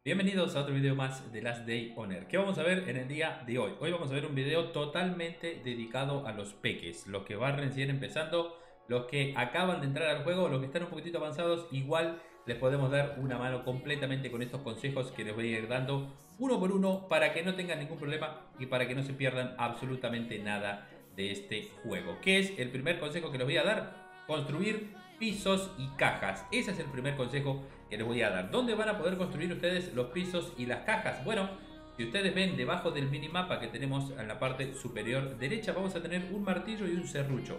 Bienvenidos a otro video más de Last Day On Earth. ¿Qué vamos a ver en el día de hoy? Hoy vamos a ver un video totalmente dedicado a los peques, los que van recién empezando, los que acaban de entrar al juego, los que están un poquitito avanzados. Igual les podemos dar una mano completamente con estos consejos que les voy a ir dando uno por uno para que no tengan ningún problema y para que no se pierdan absolutamente nada de este juego. ¿Qué es el primer consejo que les voy a dar? Construir pisos y cajas. Ese es el primer consejo que les voy a dar. ¿Dónde van a poder construir ustedes los pisos y las cajas? Bueno, si ustedes ven debajo del minimapa que tenemos en la parte superior derecha, vamos a tener un martillo y un serrucho.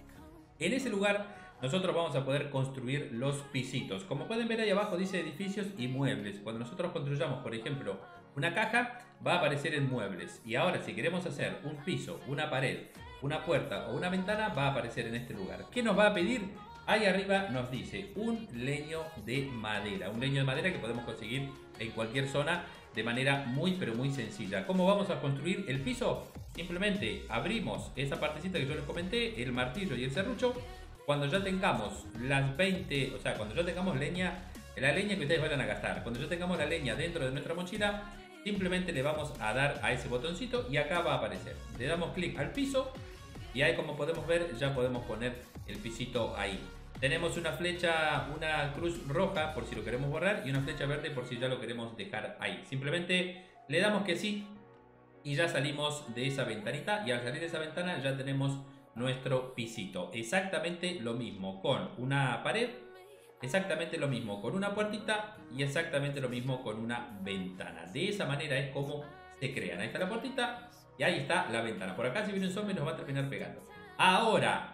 En ese lugar nosotros vamos a poder construir los pisitos. Como pueden ver ahí abajo dice edificios y muebles. Cuando nosotros construyamos, por ejemplo, una caja, va a aparecer en muebles. Y ahora si queremos hacer un piso, una pared, una puerta o una ventana, va a aparecer en este lugar. ¿Qué nos va a pedir? Ahí arriba nos dice un leño de madera. Un leño de madera que podemos conseguir en cualquier zona de manera muy pero muy sencilla. ¿Cómo vamos a construir el piso? Simplemente abrimos esa partecita que yo les comenté, el martillo y el serrucho. Cuando ya tengamos las 20, o sea, cuando ya tengamos leña, la leña que ustedes vayan a gastar, cuando ya tengamos la leña dentro de nuestra mochila, simplemente le vamos a dar a ese botoncito y acá va a aparecer. Le damos clic al piso y ahí, como podemos ver, ya podemos poner el pisito ahí. Tenemos una flecha, una cruz roja por si lo queremos borrar y una flecha verde por si ya lo queremos dejar ahí. Simplemente le damos que sí y ya salimos de esa ventanita, y al salir de esa ventana ya tenemos nuestro pisito. Exactamente lo mismo con una pared, exactamente lo mismo con una puertita y exactamente lo mismo con una ventana. De esa manera es como se crean. Ahí está la puertita y ahí está la ventana. Por acá si viene un zombie nos va a terminar pegando. Ahora,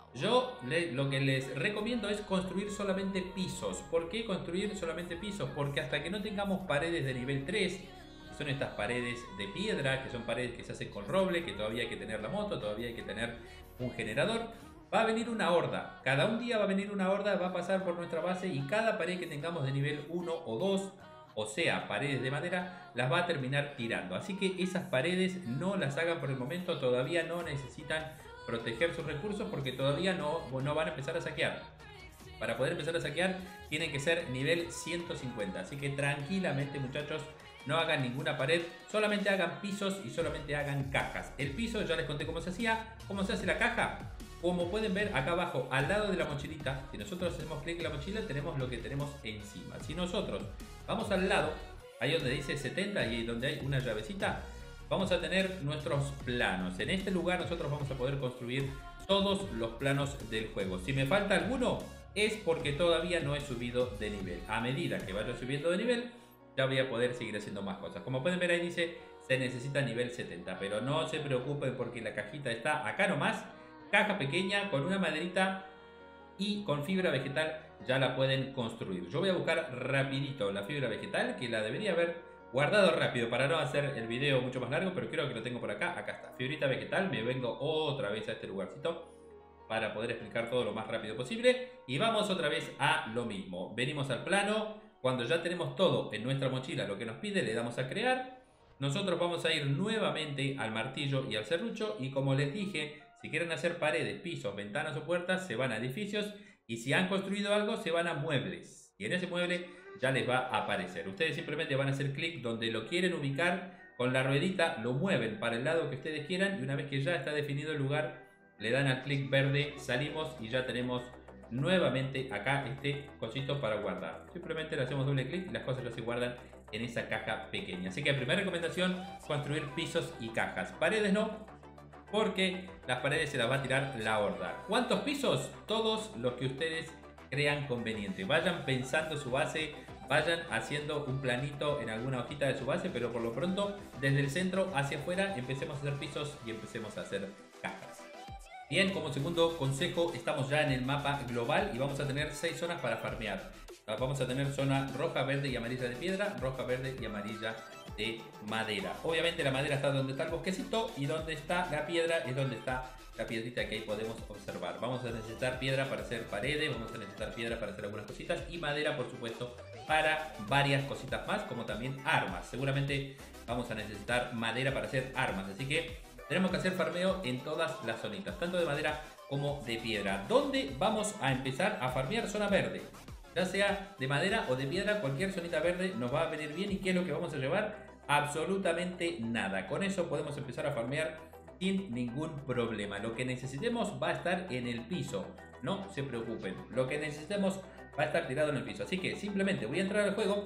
yo lo que les recomiendo es construir solamente pisos. ¿Por qué construir solamente pisos? Porque hasta que no tengamos paredes de nivel 3, que son estas paredes de piedra, que son paredes que se hacen con roble, que todavía hay que tener la moto, todavía hay que tener un generador, va a venir una horda. Cada un día va a venir una horda, va a pasar por nuestra base y cada pared que tengamos de nivel 1 o 2, o sea, paredes de madera, las va a terminar tirando. Así que esas paredes no las hagan por el momento, todavía no necesitan proteger sus recursos porque todavía no van a empezar a saquear. Para poder empezar a saquear tienen que ser nivel 150. Así que tranquilamente, muchachos, no hagan ninguna pared, solamente hagan pisos y solamente hagan cajas. El piso ya les conté cómo se hacía. ¿Cómo se hace la caja? Como pueden ver acá abajo, al lado de la mochilita, si nosotros hacemos clic en la mochila, tenemos lo que tenemos encima. Si nosotros vamos al lado, ahí donde dice 70 y donde hay una llavecita, vamos a tener nuestros planos. En este lugar nosotros vamos a poder construir todos los planos del juego. Si me falta alguno, es porque todavía no he subido de nivel. A medida que vaya subiendo de nivel, ya voy a poder seguir haciendo más cosas. Como pueden ver ahí dice, se necesita nivel 70. Pero no se preocupen porque la cajita está acá nomás. Caja pequeña con una maderita y con fibra vegetal ya la pueden construir. Yo voy a buscar rapidito la fibra vegetal, que la debería haber guardado rápido para no hacer el video mucho más largo, pero creo que lo tengo por acá. Acá está, fibrita vegetal. Me vengo otra vez a este lugarcito para poder explicar todo lo más rápido posible. Y vamos otra vez a lo mismo. Venimos al plano. Cuando ya tenemos todo en nuestra mochila, lo que nos pide, le damos a crear. Nosotros vamos a ir nuevamente al martillo y al serrucho. Y como les dije, si quieren hacer paredes, pisos, ventanas o puertas, se van a edificios. Y si han construido algo, se van a muebles. Y en ese mueble ya les va a aparecer. Ustedes simplemente van a hacer clic donde lo quieren ubicar. Con la ruedita lo mueven para el lado que ustedes quieran. Y una vez que ya está definido el lugar, le dan al clic verde, salimos y ya tenemos nuevamente acá este cosito para guardar. Simplemente le hacemos doble clic y las cosas ya se guardan en esa caja pequeña. Así que primera recomendación, construir pisos y cajas. Paredes no, porque las paredes se las va a tirar la horda. ¿Cuántos pisos? Todos los que ustedes crean conveniente. Vayan pensando su base, vayan haciendo un planito en alguna hojita de su base, pero por lo pronto desde el centro hacia afuera empecemos a hacer pisos y empecemos a hacer cajas. Bien, como segundo consejo, estamos ya en el mapa global y vamos a tener 6 zonas para farmear. Vamos a tener zona roja, verde y amarilla de piedra, roja, verde y amarilla de madera. Obviamente la madera está donde está el bosquecito y donde está la piedra es donde está la piedrita que ahí podemos observar. Vamos a necesitar piedra para hacer paredes, vamos a necesitar piedra para hacer algunas cositas y madera, por supuesto, para varias cositas más, como también armas. Seguramente vamos a necesitar madera para hacer armas, así que tenemos que hacer farmeo en todas las zonitas, tanto de madera como de piedra. ¿Dónde vamos a empezar a farmear? Zona verde. ya sea de madera o de piedra, cualquier zonita verde nos va a venir bien. ¿Y qué es lo que vamos a llevar? Absolutamente nada. Con eso podemos empezar a farmear sin ningún problema. Lo que necesitemos va a estar en el piso, no se preocupen. Lo que necesitemos va a estar tirado en el piso. Así que simplemente voy a entrar al juego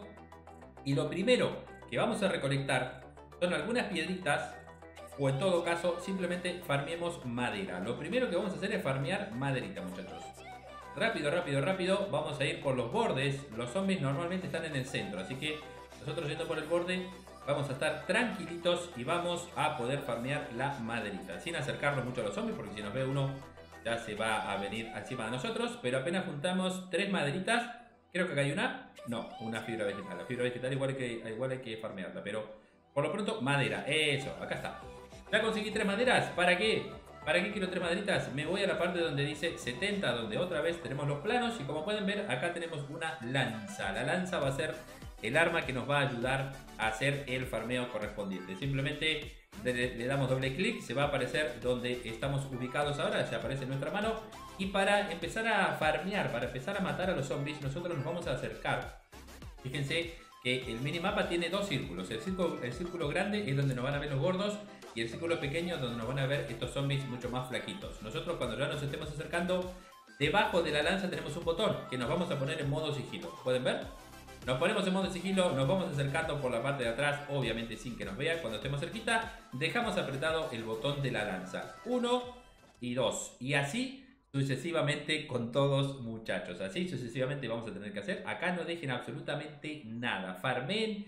y lo primero que vamos a recolectar son algunas piedritas, o en todo caso simplemente farmeemos madera. Lo primero que vamos a hacer es farmear maderita, muchachos. Rápido, rápido, rápido. Vamos a ir por los bordes. Los zombies normalmente están en el centro, así que nosotros yendo por el borde vamos a estar tranquilitos y vamos a poder farmear la maderita sin acercarnos mucho a los zombies, porque si nos ve uno ya se va a venir encima de nosotros. Pero apenas juntamos 3 maderitas, creo que acá hay una, no, una fibra vegetal. La fibra vegetal igual hay que farmearla, pero por lo pronto madera, eso, acá está. Ya conseguí 3 maderas. ¿Para qué? ¿Para qué quiero 3 maderitas? Me voy a la parte donde dice 70, donde otra vez tenemos los planos. Y como pueden ver, acá tenemos una lanza. La lanza va a ser el arma que nos va a ayudar a hacer el farmeo correspondiente. Simplemente le damos doble clic, se va a aparecer donde estamos ubicados ahora, se aparece en nuestra mano. Y para empezar a farmear, para empezar a matar a los zombies, nosotros nos vamos a acercar. Fíjense que el minimapa tiene 2 círculos. El círculo grande es donde nos van a ver los gordos, y el círculo pequeño donde nos van a ver estos zombies mucho más flaquitos. Nosotros, cuando ya nos estemos acercando, debajo de la lanza tenemos un botón que nos vamos a poner en modo sigilo. ¿Pueden ver? Nos ponemos en modo sigilo, nos vamos acercando por la parte de atrás, obviamente sin que nos vean. Cuando estemos cerquita, dejamos apretado el botón de la lanza. 1 y 2. Y así sucesivamente con todos, muchachos. Así sucesivamente vamos a tener que hacer. Acá no dejen absolutamente nada. Farmen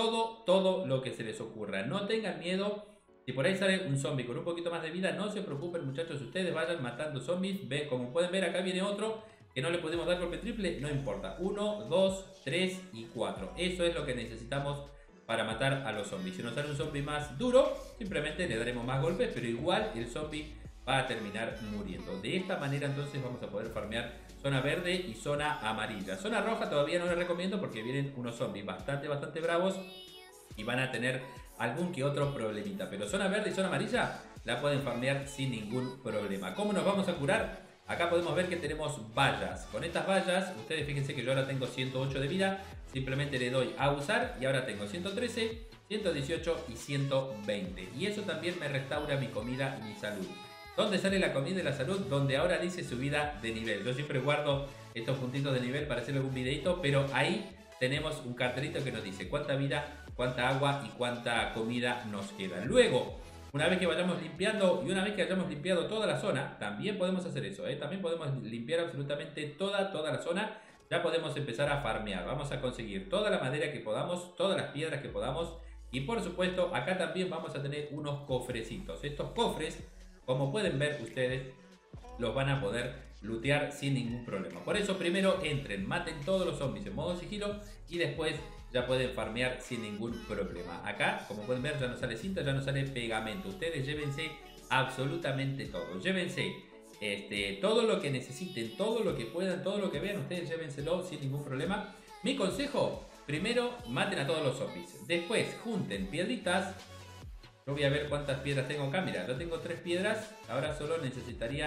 todo lo que se les ocurra. No tengan miedo. Si por ahí sale un zombie con un poquito más de vida, no se preocupen, muchachos. Ustedes vayan matando zombies. Ve, como pueden ver, acá viene otro que no le podemos dar golpe triple. No importa. 1, 2, 3 y 4. Eso es lo que necesitamos para matar a los zombies. Si nos sale un zombie más duro, simplemente le daremos más golpes, pero igual el zombie va a terminar muriendo. De esta manera entonces vamos a poder farmear zona verde y zona amarilla. Zona roja todavía no les recomiendo porque vienen unos zombies bastante bravos y van a tener algún que otro problemita. Pero zona verde y zona amarilla la pueden farmear sin ningún problema. ¿Cómo nos vamos a curar? Acá podemos ver que tenemos vallas. Con estas vallas, ustedes fíjense que yo ahora tengo 108 de vida. Simplemente le doy a usar y ahora tengo 113, 118 y 120. Y eso también me restaura mi comida y mi salud. ¿Dónde sale la comida y la salud? Donde ahora dice subida de nivel. Yo siempre guardo estos puntitos de nivel para hacer algún videito, pero ahí tenemos un cartelito que nos dice cuánta vida, cuánta agua y cuánta comida nos queda. Luego, una vez que vayamos limpiando y una vez que hayamos limpiado toda la zona, también podemos hacer eso, también podemos limpiar absolutamente toda la zona. Ya podemos empezar a farmear. Vamos a conseguir toda la madera que podamos, todas las piedras que podamos. Y por supuesto, acá también vamos a tener unos cofrecitos. Estos cofres, como pueden ver ustedes, los van a poder lootear sin ningún problema. Por eso primero entren, maten todos los zombies en modo sigilo y después ya pueden farmear sin ningún problema. Acá, como pueden ver, ya no sale cinta, ya no sale pegamento. Ustedes llévense absolutamente todo. Llévense todo lo que necesiten, todo lo que puedan, todo lo que vean, ustedes llévenselo sin ningún problema. Mi consejo, primero maten a todos los zombies. Después junten piedritas. Yo voy a ver cuántas piedras tengo acá. Mira, yo tengo 3 piedras. Ahora solo necesitaría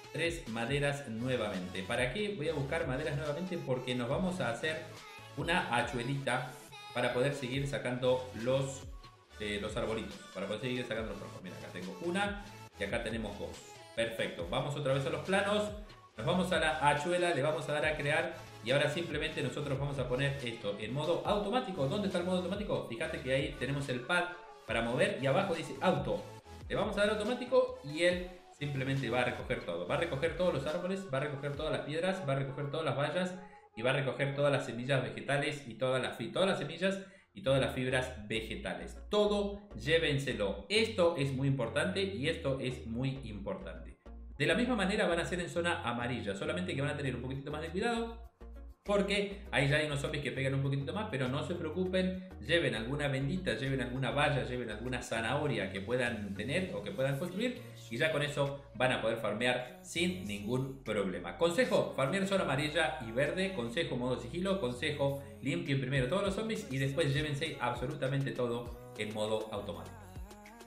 3 maderas nuevamente. ¿Para qué voy a buscar maderas nuevamente? Porque nos vamos a hacer una hachuelita para poder seguir sacando los arbolitos. Para poder seguir sacando los troncos. Mira, acá tengo una y acá tenemos 2. Perfecto. Vamos otra vez a los planos. Nos vamos a la hachuela, le vamos a dar a crear. Y ahora simplemente nosotros vamos a poner esto en modo automático. ¿Dónde está el modo automático? Fíjate que ahí tenemos el pad para mover y abajo dice auto. Le vamos a dar automático y él simplemente va a recoger todo. Va a recoger todos los árboles, va a recoger todas las piedras, va a recoger todas las vallas y va a recoger todas las semillas vegetales y todas las semillas y todas las fibras vegetales. Todo llévenselo. Esto es muy importante y esto es muy importante. De la misma manera van a ser en zona amarilla, solamente que van a tener un poquitito más de cuidado. Porque ahí ya hay unos zombies que pegan un poquitito más, pero no se preocupen, lleven alguna bendita, lleven alguna valla, lleven alguna zanahoria que puedan tener o que puedan construir y ya con eso van a poder farmear sin ningún problema. Consejo, farmear zona amarilla y verde, consejo modo sigilo, consejo limpien primero todos los zombies y después llévense absolutamente todo en modo automático.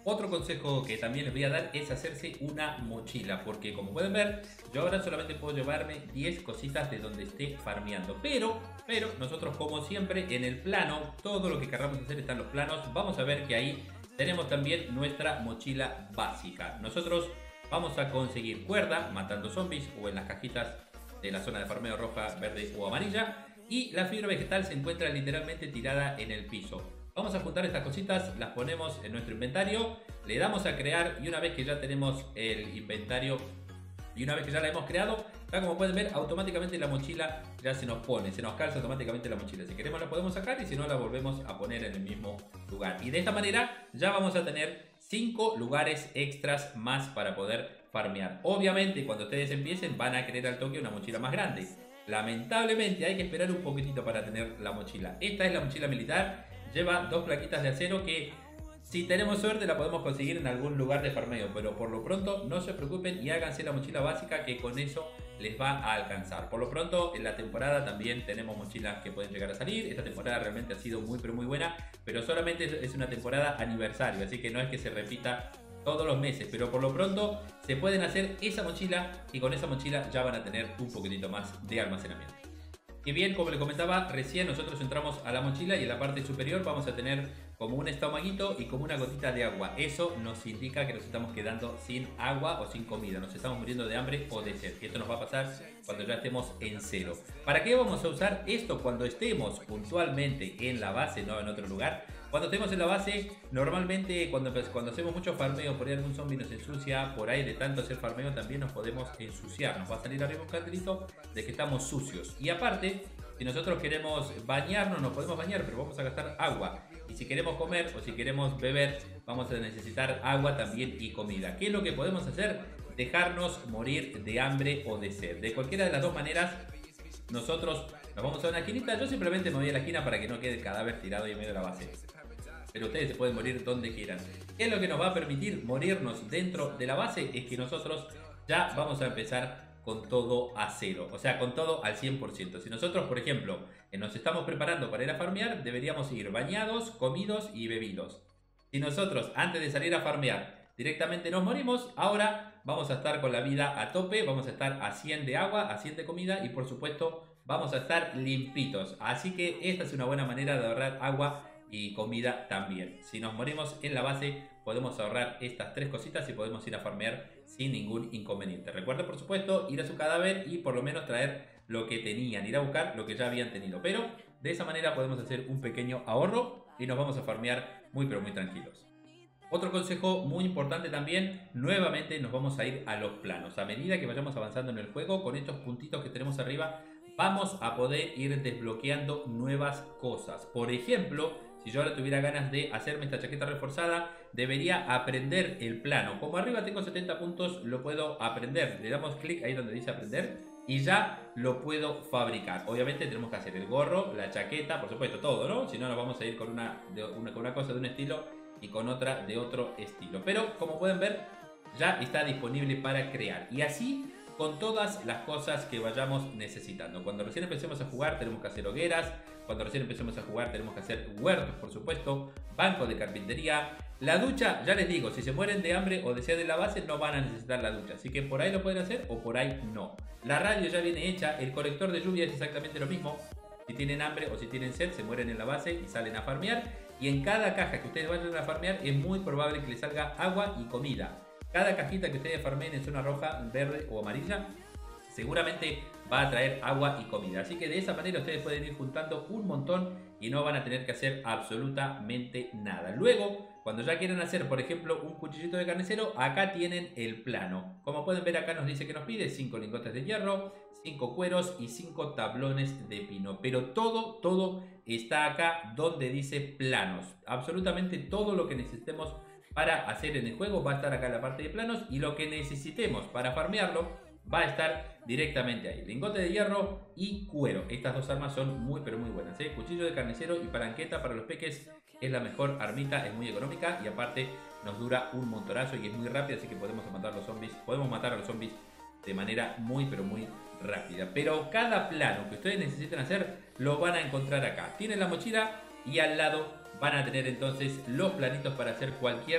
Otro consejo que también les voy a dar es hacerse una mochila, porque como pueden ver, yo ahora solamente puedo llevarme 10 cositas de donde esté farmeando, pero nosotros como siempre en el plano, todo lo que queramos hacer está en los planos. Vamos a ver que ahí tenemos también nuestra mochila básica. Nosotros vamos a conseguir cuerda matando zombies o en las cajitas de la zona de farmeo roja, verde o amarilla, y la fibra vegetal se encuentra literalmente tirada en el piso. Vamos a juntar estas cositas, las ponemos en nuestro inventario, le damos a crear y una vez que ya tenemos el inventario y una vez que ya la hemos creado, ya como pueden ver automáticamente la mochila ya se nos pone, se nos calza automáticamente la mochila. Si queremos la podemos sacar y si no la volvemos a poner en el mismo lugar. Y de esta manera ya vamos a tener 5 lugares extras más para poder farmear. Obviamente cuando ustedes empiecen van a querer al toque una mochila más grande. Lamentablemente hay que esperar un poquitito para tener la mochila. Esta es la mochila militar. Lleva 2 plaquitas de acero que si tenemos suerte la podemos conseguir en algún lugar de farmeo, pero por lo pronto no se preocupen y háganse la mochila básica que con eso les va a alcanzar. Por lo pronto en la temporada también tenemos mochilas que pueden llegar a salir. Esta temporada realmente ha sido muy pero muy buena, pero solamente es una temporada aniversario, así que no es que se repita todos los meses, pero por lo pronto se pueden hacer esa mochila y con esa mochila ya van a tener un poquitito más de almacenamiento. Y bien, como les comentaba, recién nosotros entramos a la mochila y en la parte superior vamos a tener como un estomaguito y como una gotita de agua. Eso nos indica que nos estamos quedando sin agua o sin comida. Nos estamos muriendo de hambre o de sed. Esto nos va a pasar cuando ya estemos en cero. ¿Para qué vamos a usar esto cuando estemos puntualmente en la base, no en otro lugar? Cuando estemos en la base, normalmente cuando hacemos mucho farmeo, por ahí algún zombie nos ensucia, por ahí de tanto hacer farmeo también nos podemos ensuciar. Nos va a salir arriba un cartelito de que estamos sucios. Y aparte, si nosotros queremos bañarnos, nos podemos bañar, pero vamos a gastar agua. Y si queremos comer o si queremos beber, vamos a necesitar agua también y comida. ¿Qué es lo que podemos hacer? Dejarnos morir de hambre o de sed. De cualquiera de las dos maneras, nosotros nos vamos a una esquinita. Yo simplemente me voy a la esquina para que no quede el cadáver tirado ahí en medio de la base. Pero ustedes se pueden morir donde quieran. ¿Qué es lo que nos va a permitir morirnos dentro de la base? Es que nosotros ya vamos a empezar con todo a cero, o sea, con todo al 100%. Si nosotros, por ejemplo, nos estamos preparando para ir a farmear, deberíamos ir bañados, comidos y bebidos. Si nosotros, antes de salir a farmear, directamente nos morimos, ahora vamos a estar con la vida a tope, vamos a estar a 100 de agua, a 100 de comida y por supuesto vamos a estar limpitos. Así que esta es una buena manera de ahorrar agua y comida también. Si nos morimos en la base podemos ahorrar estas 3 cositas y podemos ir a farmear sin ningún inconveniente. Recuerden por supuesto ir a su cadáver y por lo menos traer lo que tenían, ir a buscar lo que ya habían tenido, pero de esa manera podemos hacer un pequeño ahorro y nos vamos a farmear muy pero muy tranquilos. Otro consejo muy importante también, nuevamente nos vamos a ir a los planos. A medida que vayamos avanzando en el juego, con estos puntitos que tenemos arriba vamos a poder ir desbloqueando nuevas cosas. Por ejemplo, si yo ahora tuviera ganas de hacerme esta chaqueta reforzada, debería aprender el plano. Como arriba tengo 70 puntos, lo puedo aprender. Le damos clic ahí donde dice aprender y ya lo puedo fabricar. Obviamente tenemos que hacer el gorro, la chaqueta, por supuesto todo, ¿no? Si no nos vamos a ir con una cosa de un estilo y con otra de otro estilo. Pero como pueden ver, ya está disponible para crear. Y así con todas las cosas que vayamos necesitando. Cuando recién empecemos a jugar tenemos que hacer hogueras. Cuando recién empecemos a jugar tenemos que hacer huertos, por supuesto, banco de carpintería. La ducha, ya les digo, si se mueren de hambre o de sed en la base no van a necesitar la ducha. Así que por ahí lo pueden hacer o por ahí no. La radio ya viene hecha, el colector de lluvia es exactamente lo mismo. Si tienen hambre o si tienen sed se mueren en la base y salen a farmear. Y en cada caja que ustedes vayan a farmear es muy probable que les salga agua y comida. Cada cajita que ustedes farmeen en zona roja, verde o amarilla seguramente va a traer agua y comida. Así que de esa manera ustedes pueden ir juntando un montón y no van a tener que hacer absolutamente nada. Luego, cuando ya quieran hacer, por ejemplo, un cuchillito de carnicero, acá tienen el plano. Como pueden ver, acá nos dice que nos pide 5 lingotes de hierro, 5 cueros y 5 tablones de pino. Pero todo está acá donde dice planos. Absolutamente todo lo que necesitemos para hacer en el juego va a estar acá en la parte de planos y lo que necesitemos para farmearlo va a estar directamente ahí. Lingote de hierro y cuero. Estas dos armas son muy pero muy buenas, ¿eh? Cuchillo de carnicero y palanqueta para los peques es la mejor armita, es muy económica y aparte nos dura un montonazo y es muy rápida, así que podemos matar a los zombies de manera muy pero muy rápida. Pero cada plano que ustedes necesiten hacer lo van a encontrar acá. Tienen la mochila y al lado van a tener entonces los planitos para hacer cualquier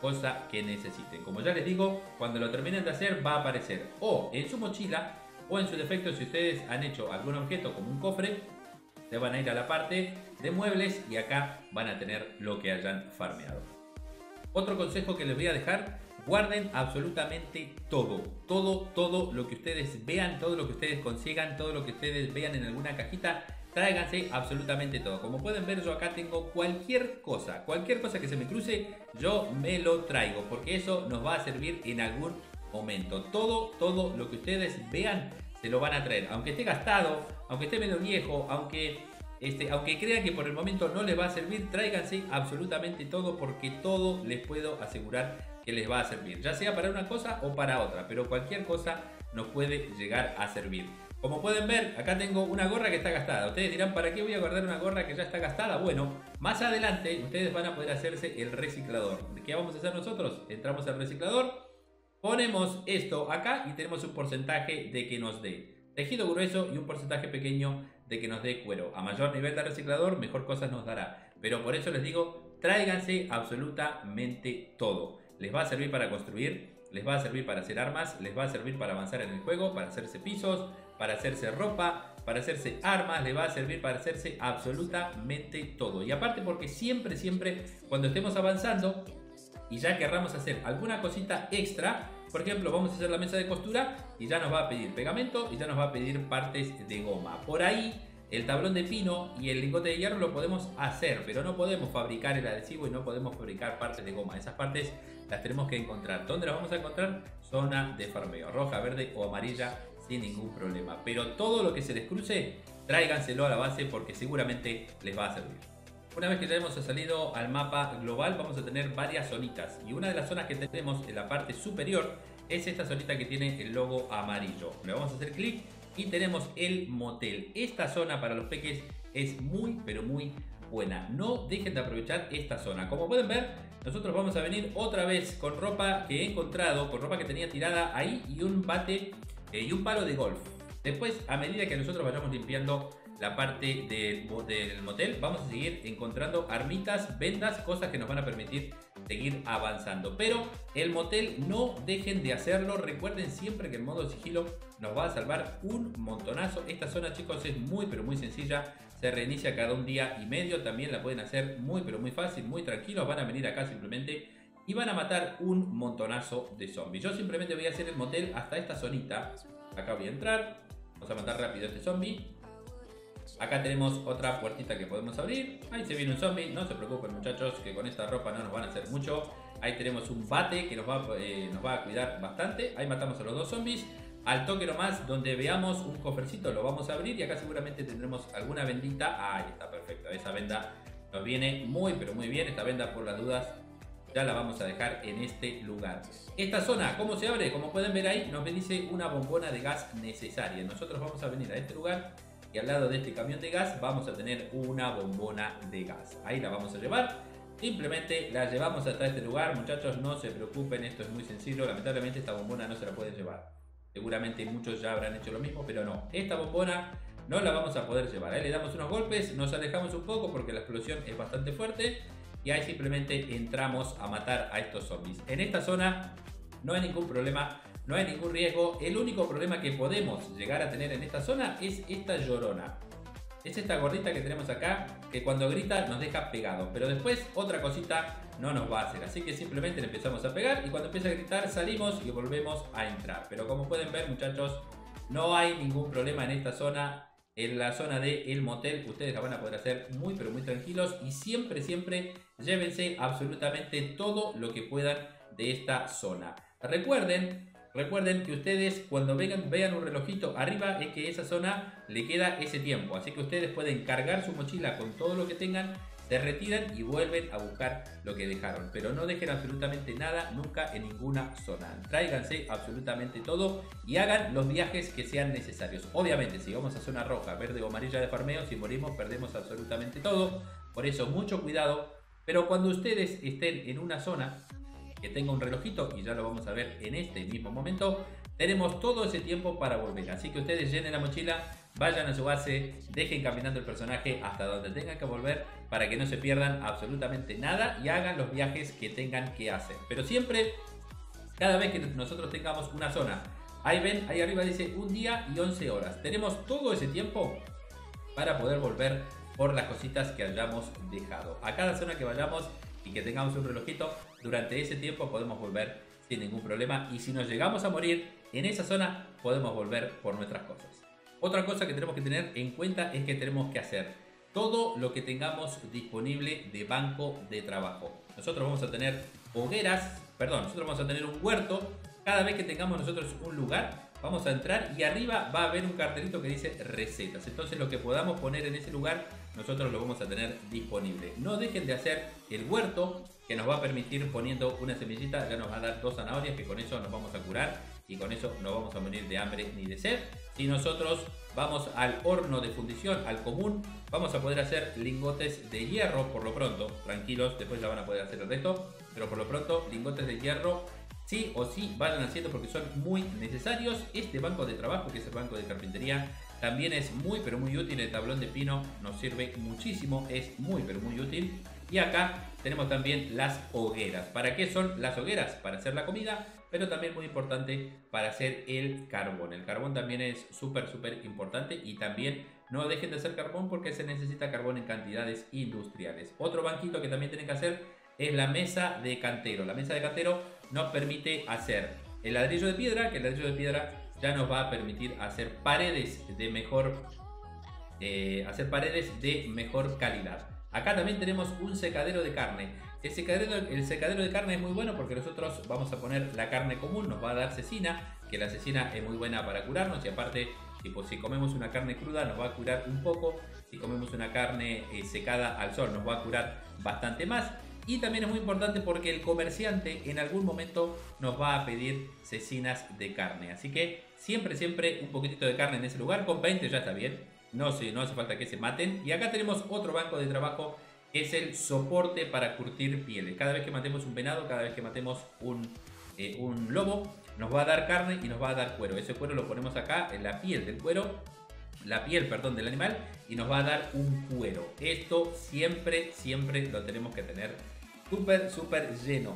cosa que necesiten. Como ya les digo, cuando lo terminen de hacer va a aparecer o en su mochila o en su defecto si ustedes han hecho algún objeto como un cofre, se van a ir a la parte de muebles y acá van a tener lo que hayan farmeado. Otro consejo que les voy a dejar: guarden absolutamente todo lo que ustedes vean, todo lo que ustedes consigan, todo lo que ustedes vean en alguna cajita. Tráiganse absolutamente todo. Como pueden ver, yo acá tengo cualquier cosa que se me cruce, yo me lo traigo, porque eso nos va a servir en algún momento. Todo lo que ustedes vean se lo van a traer, aunque esté gastado, aunque esté medio viejo, aunque crean que por el momento no les va a servir. Tráiganse absolutamente todo, porque todo les puedo asegurar que les va a servir, ya sea para una cosa o para otra, pero cualquier cosa nos puede llegar a servir. Como pueden ver, acá tengo una gorra que está gastada. Ustedes dirán, ¿para qué voy a guardar una gorra que ya está gastada? Bueno, más adelante ustedes van a poder hacerse el reciclador. ¿Qué vamos a hacer nosotros? Entramos al reciclador, ponemos esto acá y tenemos un porcentaje de que nos dé tejido grueso y un porcentaje pequeño de que nos dé cuero. A mayor nivel de reciclador, mejor cosas nos dará. Pero por eso les digo, tráiganse absolutamente todo. Les va a servir para construir, les va a servir para hacer armas, les va a servir para avanzar en el juego, para hacerse pisos, para hacerse ropa, para hacerse armas, les va a servir para hacerse absolutamente todo. Y aparte, porque siempre cuando estemos avanzando y ya querramos hacer alguna cosita extra, por ejemplo, vamos a hacer la mesa de costura y ya nos va a pedir pegamento y ya nos va a pedir partes de goma. Por ahí el tablón de pino y el lingote de hierro lo podemos hacer, pero no podemos fabricar el adhesivo y no podemos fabricar partes de goma. Esas partes las tenemos que encontrar. ¿Dónde las vamos a encontrar? Zona de farmeo, roja, verde o amarilla, sin ningún problema. Pero todo lo que se les cruce, tráiganselo a la base, porque seguramente les va a servir. Una vez que ya hemos salido al mapa global, vamos a tener varias zonitas. Y una de las zonas que tenemos en la parte superior es esta zonita que tiene el logo amarillo. Le vamos a hacer clic y tenemos el motel. Esta zona para los peques es muy, pero muy buena. No dejen de aprovechar esta zona. Como pueden ver, nosotros vamos a venir otra vez con ropa que he encontrado, con ropa que tenía tirada ahí y un bate y un palo de golf. Después, a medida que nosotros vayamos limpiando la parte del motel, vamos a seguir encontrando armitas, vendas, cosas que nos van a permitir seguir avanzando. Pero el motel, no dejen de hacerlo. Recuerden siempre que el modo sigilo nos va a salvar un montonazo. Esta zona, chicos, es muy pero muy sencilla. Se reinicia cada un día y medio. También la pueden hacer muy pero muy fácil, muy tranquilos. Van a venir acá simplemente y van a matar un montonazo de zombies. Yo simplemente voy a hacer el motel hasta esta zonita. Acá voy a entrar. Vamos a matar rápido a este zombie. Acá tenemos otra puertita que podemos abrir. Ahí se viene un zombie. No se preocupen, muchachos, que con esta ropa no nos van a hacer mucho. Ahí tenemos un bate que nos va a cuidar bastante. Ahí matamos a los dos zombies. Al toque nomás, donde veamos un cofrecito, lo vamos a abrir. Y acá seguramente tendremos alguna vendita. Ahí está, perfecto. Esa venda nos viene muy pero muy bien. Esta venda, por las dudas, ya la vamos a dejar en este lugar. Esta zona, ¿cómo se abre? Como pueden ver ahí, nos dice una bombona de gas necesaria. Nosotros vamos a venir a este lugar y al lado de este camión de gas vamos a tener una bombona de gas. Ahí la vamos a llevar. Simplemente la llevamos hasta este lugar. Muchachos, no se preocupen, esto es muy sencillo. Lamentablemente esta bombona no se la pueden llevar. Seguramente muchos ya habrán hecho lo mismo, pero no. Esta bombona no la vamos a poder llevar. Ahí le damos unos golpes, nos alejamos un poco porque la explosión es bastante fuerte. Y ahí simplemente entramos a matar a estos zombies. En esta zona no hay ningún problema, no hay ningún riesgo. El único problema que podemos llegar a tener en esta zona es esta llorona. Es esta gordita que tenemos acá, que cuando grita nos deja pegados. Pero después otra cosita no nos va a hacer. Así que simplemente le empezamos a pegar y cuando empieza a gritar salimos y volvemos a entrar. Pero como pueden ver, muchachos, no hay ningún problema en esta zona. En la zona del motel ustedes la van a poder hacer muy pero muy tranquilos. Y siempre llévense absolutamente todo lo que puedan de esta zona. Recuerden que ustedes cuando vean un relojito arriba es que esa zona le queda ese tiempo. Así que ustedes pueden cargar su mochila con todo lo que tengan, se retiran y vuelven a buscar lo que dejaron. Pero no dejen absolutamente nada nunca en ninguna zona. Tráiganse absolutamente todo y hagan los viajes que sean necesarios. Obviamente si vamos a zona roja, verde o amarilla de farmeo, si morimos perdemos absolutamente todo. Por eso mucho cuidado. Pero cuando ustedes estén en una zona que tenga un relojito, y ya lo vamos a ver en este mismo momento, tenemos todo ese tiempo para volver. Así que ustedes llenen la mochila vayan a su base, dejen caminando el personaje hasta donde tengan que volver para que no se pierdan absolutamente nada y hagan los viajes que tengan que hacer. Pero siempre, cada vez que nosotros tengamos una zona, ahí ven, ahí arriba dice 1 día y 11 horas. Tenemos todo ese tiempo para poder volver por las cositas que hayamos dejado. A cada zona que vayamos y que tengamos un relojito, durante ese tiempo podemos volver sin ningún problema. Y si nos llegamos a morir en esa zona, podemos volver por nuestras cosas. Otra cosa que tenemos que tener en cuenta es que tenemos que hacer todo lo que tengamos disponible de banco de trabajo. Nosotros vamos a tener hogueras, perdón, nosotros vamos a tener un huerto. Cada vez que tengamos nosotros un lugar, vamos a entrar y arriba va a haber un cartelito que dice recetas. Entonces lo que podamos poner en ese lugar, nosotros lo vamos a tener disponible. No dejen de hacer el huerto, que nos va a permitir, poniendo una semillita, ya nos va a dar 2 zanahorias, que con eso nos vamos a curar y con eso no vamos a morir de hambre ni de sed. Si nosotros vamos al horno de fundición, al común, vamos a poder hacer lingotes de hierro por lo pronto. Tranquilos, después ya van a poder hacer el resto, pero por lo pronto lingotes de hierro sí o sí vayan haciendo porque son muy necesarios. Este banco de trabajo, que es el banco de carpintería, también es muy pero muy útil. El tablón de pino nos sirve muchísimo, es muy pero muy útil. Y acá tenemos también las hogueras. ¿Para qué son las hogueras? Para hacer la comida, pero también muy importante para hacer el carbón. El carbón también es súper importante y también no dejen de hacer carbón porque se necesita carbón en cantidades industriales. Otro banquito que también tienen que hacer es la mesa de cantero. La mesa de cantero nos permite hacer el ladrillo de piedra, que el ladrillo de piedra ya nos va a permitir hacer paredes de mejor calidad. Acá también tenemos un secadero de carne. El secadero de carne es muy bueno porque nosotros vamos a poner la carne común, nos va a dar cecina, que la cecina es muy buena para curarnos y aparte, tipo, si comemos una carne cruda nos va a curar un poco, si comemos una carne secada al sol nos va a curar bastante más. Y también es muy importante porque el comerciante en algún momento nos va a pedir cecinas de carne. Así que siempre un poquitito de carne en ese lugar. Con 20 ya está bien. No hace falta que se maten. Y acá tenemos otro banco de trabajo que es el soporte para curtir pieles. Cada vez que matemos un venado, cada vez que matemos un lobo, nos va a dar carne y nos va a dar cuero. Ese cuero lo ponemos acá en la piel del cuero. La piel, perdón, del animal, y nos va a dar un cuero. Esto siempre lo tenemos que tener súper lleno.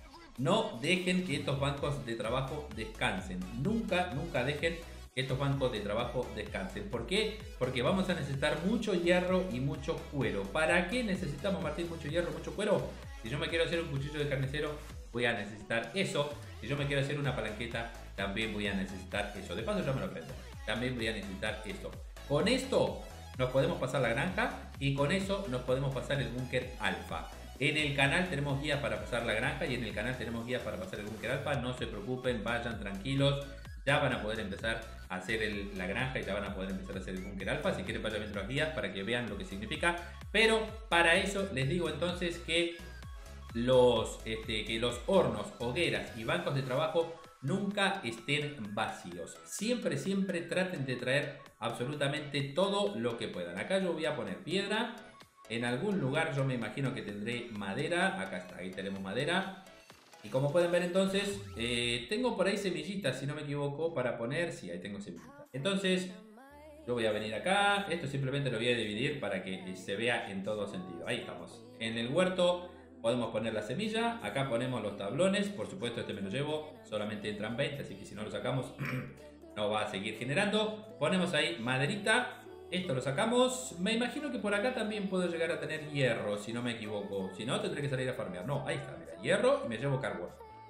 No dejen que estos bancos de trabajo descansen. Nunca dejen que estos bancos de trabajo descansen. ¿Por qué? Porque vamos a necesitar mucho hierro y mucho cuero. ¿Para qué necesitamos, Martín, mucho hierro, mucho cuero? Si yo me quiero hacer un cuchillo de carnicero, voy a necesitar eso. Si yo me quiero hacer una palanqueta, también voy a necesitar eso. De paso ya me lo prendo. También voy a necesitar esto. Con esto nos podemos pasar la granja y con eso nos podemos pasar el búnker alfa. En el canal tenemos guías para pasar la granja y en el canal tenemos guías para pasar el búnker alfa. No se preocupen, vayan tranquilos. Ya van a poder empezar a hacer la granja y ya van a poder empezar a hacer el búnker alfa. Si quieren vayan viendo las guías para que vean lo que significa. Pero para eso les digo entonces que los hornos, hogueras y bancos de trabajo nunca estén vacíos. Siempre traten de traer absolutamente todo lo que puedan. Acá yo voy a poner piedra. En algún lugar yo me imagino que tendré madera. Acá está, ahí tenemos madera. Y como pueden ver entonces, tengo por ahí semillitas, si no me equivoco, para poner. Sí, ahí tengo semillitas. Entonces, yo voy a venir acá. Esto simplemente lo voy a dividir para que se vea en todo sentido. Ahí estamos. En el huerto podemos poner la semilla, acá ponemos los tablones, por supuesto este me lo llevo, solamente entran 20, así que si no lo sacamos no va a seguir generando. Ponemos ahí maderita, esto lo sacamos, me imagino que por acá también puedo llegar a tener hierro, si no me equivoco, si no tendré que salir a farmear. No, ahí está, mira, hierro y me llevo carbón.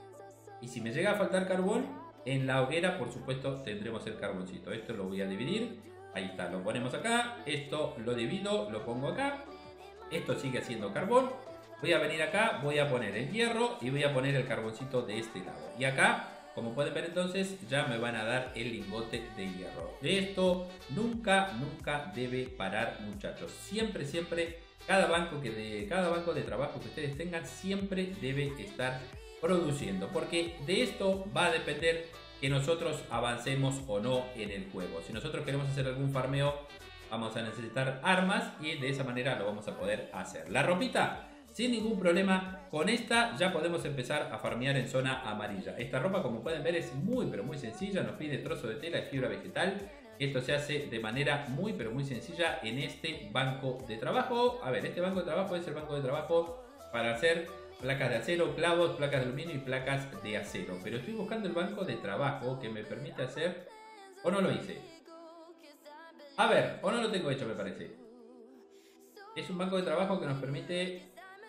Y si me llega a faltar carbón, en la hoguera por supuesto tendremos el carboncito. Esto lo voy a dividir, ahí está, lo ponemos acá, esto lo divido, lo pongo acá, esto sigue siendo carbón. Voy a venir acá, voy a poner el hierro y voy a poner el carboncito de este lado. Y acá, como pueden ver entonces, ya me van a dar el lingote de hierro. Esto nunca debe parar, muchachos. Siempre, cada banco de trabajo que ustedes tengan, siempre debe estar produciendo. Porque de esto va a depender que nosotros avancemos o no en el juego. Si nosotros queremos hacer algún farmeo, vamos a necesitar armas y de esa manera lo vamos a poder hacer. La ropita, sin ningún problema, con esta ya podemos empezar a farmear en zona amarilla. Esta ropa, como pueden ver, es muy pero muy sencilla, nos pide trozo de tela y fibra vegetal. Esto se hace de manera muy pero muy sencilla en este banco de trabajo. A ver, este banco de trabajo es el banco de trabajo para hacer placas de acero, clavos, placas de aluminio y placas de acero. Pero estoy buscando el banco de trabajo que me permite hacer... ¿O no lo hice? A ver, o no lo tengo hecho, me parece. Es un banco de trabajo que nos permite...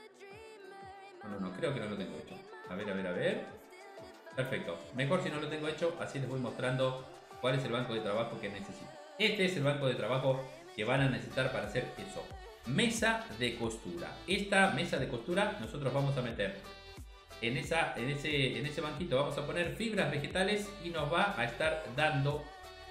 No, creo que no lo tengo hecho. A ver. Perfecto. Mejor si no lo tengo hecho, así les voy mostrando cuál es el banco de trabajo que necesito. Este es el banco de trabajo que van a necesitar para hacer eso. Mesa de costura. Esta mesa de costura nosotros vamos a meter en ese banquito. Vamos a poner fibras vegetales y nos va a estar dando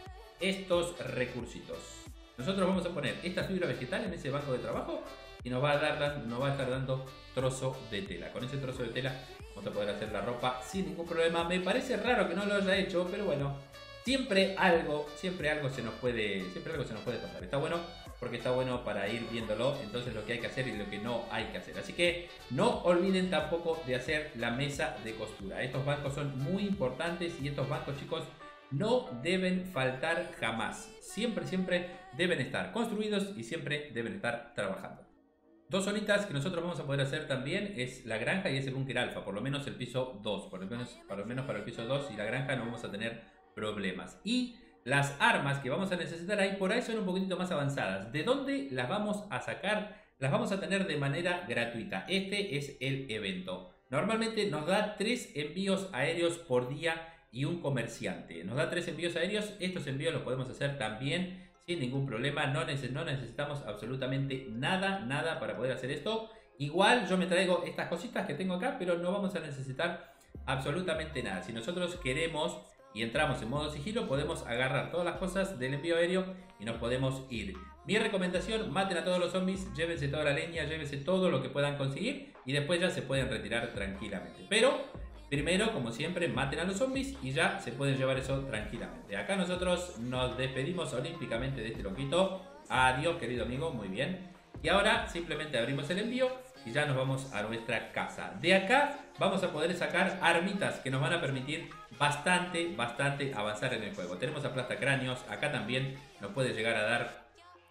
estos recursitos. Nosotros vamos a poner esta fibra vegetal en ese banco de trabajo y nos va a estar dando trozo de tela. Con ese trozo de tela vamos a poder hacer la ropa sin ningún problema. Me parece raro que no lo haya hecho, pero bueno, siempre algo se nos puede pasar. Está bueno porque está bueno para ir viéndolo, entonces lo que hay que hacer y lo que no hay que hacer. Así que no olviden tampoco de hacer la mesa de costura. Estos bancos son muy importantes y estos bancos, chicos, no deben faltar jamás. Siempre deben estar construidos y siempre deben estar trabajando. Dos zonitas que nosotros vamos a poder hacer también es la granja y es el búnker alfa, por lo menos el piso 2, por lo menos para el piso 2 y la granja no vamos a tener problemas. Y las armas que vamos a necesitar ahí por ahí son un poquito más avanzadas. ¿De dónde las vamos a sacar? Las vamos a tener de manera gratuita. Este es el evento. Normalmente nos da 3 envíos aéreos por día y un comerciante. Nos da 3 envíos aéreos. Estos envíos los podemos hacer también sin ningún problema. No necesitamos absolutamente nada para poder hacer esto. Igual yo me traigo estas cositas que tengo acá, pero no vamos a necesitar absolutamente nada. Si nosotros queremos y entramos en modo sigilo, podemos agarrar todas las cosas del envío aéreo y nos podemos ir. Mi recomendación: maten a todos los zombies, llévense toda la leña, llévense todo lo que puedan conseguir y después ya se pueden retirar tranquilamente. Pero primero, como siempre, maten a los zombies y ya se pueden llevar eso tranquilamente. Acá nosotros nos despedimos olímpicamente de este loquito. Adiós, querido amigo, muy bien. Y ahora simplemente abrimos el envío y ya nos vamos a nuestra casa. De acá vamos a poder sacar armitas que nos van a permitir bastante avanzar en el juego. Tenemos aplastacráneos, acá también nos puede llegar a dar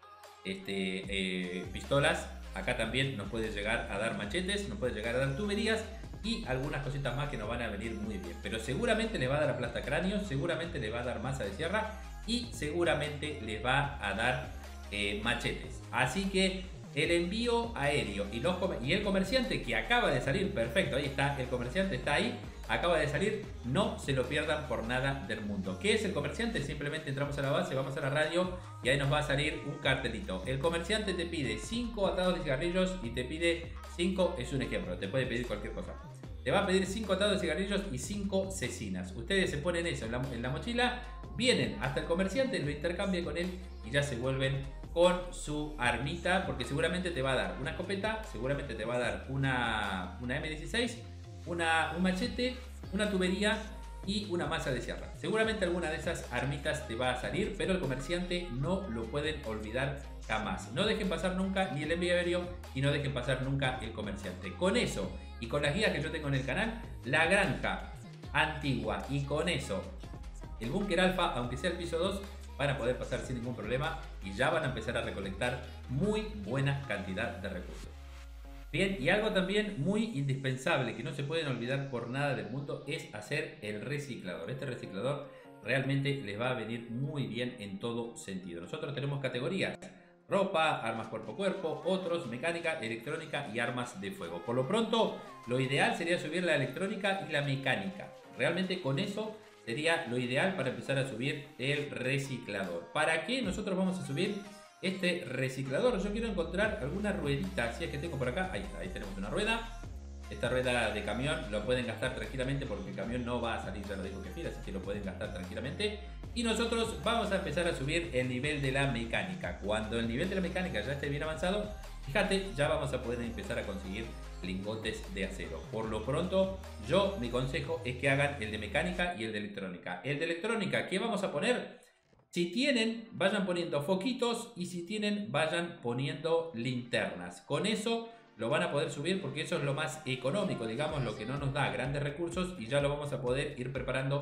pistolas, acá también nos puede llegar a dar machetes, nos puede llegar a dar tuberías y algunas cositas más que nos van a venir muy bien. Pero seguramente le va a dar aplastacráneos, seguramente le va a dar masa de sierra y seguramente le va a dar machetes. Así que el envío aéreo y el comerciante que acaba de salir, perfecto, ahí está, el comerciante está ahí, acaba de salir, no se lo pierdan por nada del mundo. ¿Qué es el comerciante? Simplemente entramos a la base, vamos a la radio y ahí nos va a salir un cartelito. El comerciante te pide 5 atados de cigarrillos y te pide 5, es un ejemplo, te puede pedir cualquier cosa. Te va a pedir 5 atados de cigarrillos y 5 cecinas. Ustedes se ponen eso en la mochila, vienen hasta el comerciante, lo intercambian con él y ya se vuelven con su armita, porque seguramente te va a dar una escopeta, seguramente te va a dar una M16, un machete, una tubería y una masa de sierra. Seguramente alguna de esas armitas te va a salir, pero el comerciante no lo pueden olvidar jamás. No dejen pasar nunca ni el envío aéreo y no dejen pasar nunca el comerciante. Con eso y con las guías que yo tengo en el canal, la granja antigua y con eso el búnker alfa, aunque sea el piso 2, van a poder pasar sin ningún problema y ya van a empezar a recolectar muy buena cantidad de recursos. Bien, y algo también muy indispensable que no se pueden olvidar por nada del mundo es hacer el reciclador. Este reciclador realmente les va a venir muy bien en todo sentido. Nosotros tenemos categorías: ropa, armas cuerpo a cuerpo, otros, mecánica, electrónica y armas de fuego. Por lo pronto, lo ideal sería subir la electrónica y la mecánica. Realmente con eso sería lo ideal para empezar a subir el reciclador. ¿Para qué nosotros vamos a subir este reciclador? Yo quiero encontrar alguna ruedita, si es que tengo por acá. Ahí tenemos una rueda. Esta rueda de camión lo pueden gastar tranquilamente porque el camión no va a salir, ya lo dijo Kefir, así que lo pueden gastar tranquilamente. Y nosotros vamos a empezar a subir el nivel de la mecánica. Cuando el nivel de la mecánica ya esté bien avanzado, fíjate, ya vamos a poder empezar a conseguir lingotes de acero. Por lo pronto, mi consejo es que hagan el de mecánica y el de electrónica. El de electrónica, ¿qué vamos a poner? Si tienen, vayan poniendo foquitos y si tienen, vayan poniendo linternas. Con eso lo van a poder subir porque eso es lo más económico, digamos, lo que no nos da grandes recursos y ya lo vamos a poder ir preparando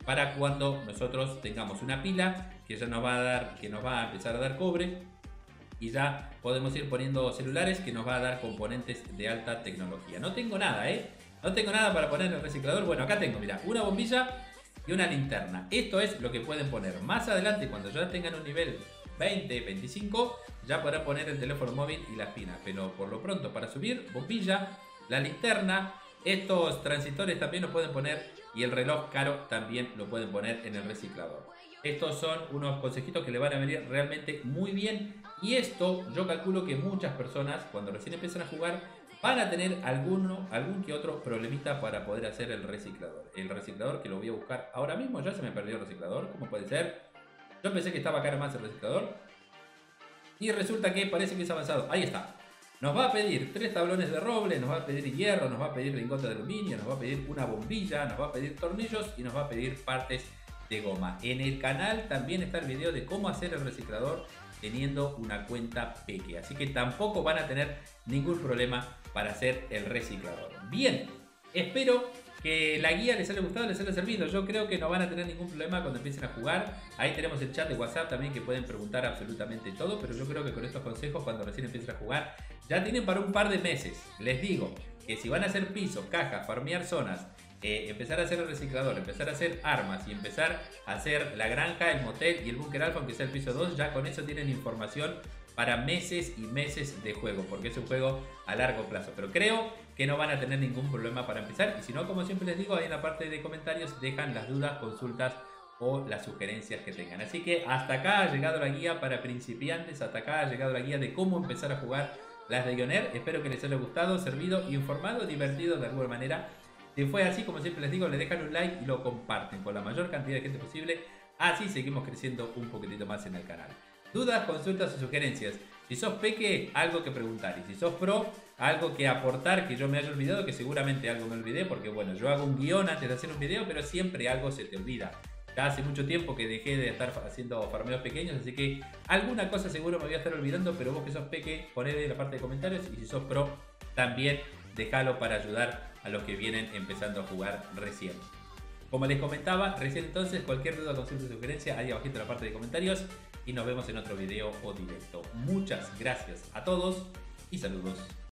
para cuando nosotros tengamos una pila que ya nos va a dar, que nos va a empezar a dar cobre, y ya podemos ir poniendo celulares que nos va a dar componentes de alta tecnología. No tengo nada, no tengo nada para poner en el reciclador. Bueno, acá tengo, mira, una bombilla y una linterna. Esto es lo que pueden poner. Más adelante, cuando ya tengan un nivel 20, 25, ya podrán poner el teléfono móvil y las pilas. Pero por lo pronto, para subir, bombilla, la linterna, estos transistores también lo pueden poner, y el reloj caro también lo pueden poner en el reciclador. Estos son unos consejitos que le van a venir realmente muy bien. Y esto yo calculo que muchas personas cuando recién empiezan a jugar van a tener algún que otro problemita para poder hacer el reciclador. El reciclador que lo voy a buscar ahora mismo, ya se me perdió el reciclador, ¿cómo puede ser? Yo pensé que estaba caro más el reciclador y resulta que parece que es avanzado. Ahí está. Nos va a pedir 3 tablones de roble, nos va a pedir hierro, nos va a pedir lingotes de aluminio, nos va a pedir una bombilla, nos va a pedir tornillos y nos va a pedir partes de goma. En el canal también está el video de cómo hacer el reciclador teniendo una cuenta Peque, así que tampoco van a tener ningún problema para hacer el reciclador. Bien, espero que la guía les haya gustado, les haya servido. Yo creo que no van a tener ningún problema cuando empiecen a jugar. Ahí tenemos el chat de WhatsApp también que pueden preguntar absolutamente todo, pero yo creo que con estos consejos cuando recién empiecen a jugar ya tienen para un par de meses. Les digo que si van a hacer pisos, cajas, farmear zonas, empezar a hacer el reciclador, empezar a hacer armas y empezar a hacer la granja, el motel y el búnker alfa, aunque sea el piso 2, ya con eso tienen información para meses y meses de juego, porque es un juego a largo plazo. Pero creo que no van a tener ningún problema para empezar, y si no, como siempre les digo, ahí en la parte de comentarios dejan las dudas, consultas o las sugerencias que tengan. Así que hasta acá ha llegado la guía para principiantes, hasta acá ha llegado la guía de cómo empezar a jugar las de Ioner. Espero que les haya gustado, servido, informado, divertido de alguna manera. Si fue así, como siempre les digo, le dejan un like y lo comparten con la mayor cantidad de gente posible. Así seguimos creciendo un poquitito más en el canal. Dudas, consultas o sugerencias. Si sos peque, algo que preguntar. Y si sos pro, algo que aportar que yo me haya olvidado, que seguramente algo me olvidé, porque bueno, yo hago un guión antes de hacer un video, pero siempre algo se te olvida. Ya hace mucho tiempo que dejé de estar haciendo farmeos pequeños, así que alguna cosa seguro me voy a estar olvidando, pero vos que sos peque, ponedle en la parte de comentarios, y si sos pro, también déjalo para ayudar a los que vienen empezando a jugar recién. Como les comentaba recién, entonces, cualquier duda, consulta o sugerencia, ahí abajito en la parte de comentarios, y nos vemos en otro video o directo. Muchas gracias a todos y saludos.